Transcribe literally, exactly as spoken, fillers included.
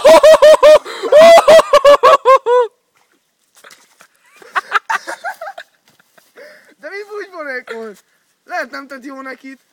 De mi bújtborék volt? Lehet nem tett jó nekit?